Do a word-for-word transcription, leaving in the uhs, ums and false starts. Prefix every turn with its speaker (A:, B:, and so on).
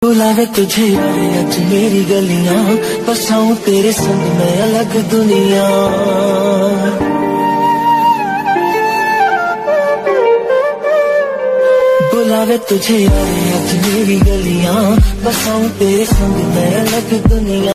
A: बुलावे तुझे यारे आज मेरी गलियां, बसाऊं तेरे संग में अलग दुनिया। बुलावे तुझे यारे आज मेरी गलियां, बसाऊं तेरे संग में अलग दुनिया।